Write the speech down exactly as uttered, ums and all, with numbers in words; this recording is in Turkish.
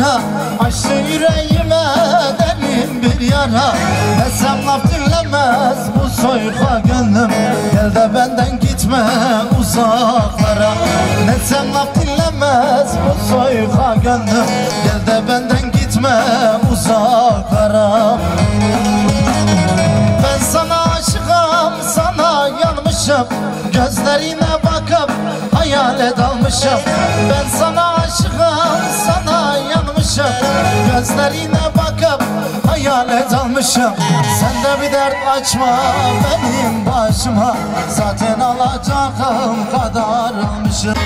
sana. Açtı yüreğime derin bir yara. Desem laf dinlemez bu soyka gönlüm. Gel de benden gitme uzaklara. Desem laf dinlemez bu soyka gönlüm. Gel de benden gitme uzaklara. Ben sana aşığım, sana yanmışım. Gözlerine bakıp hayale dalmışım. Ben sana aşığım, sana yanmışım. Gözlerine bakıp hayale dalmışım. Sen de bir dert açma benim başıma. Zaten alacağım kadar almışım.